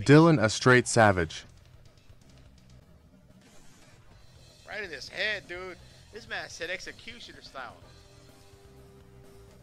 Dylan a straight savage. Right in his head, dude. This man said executioner style.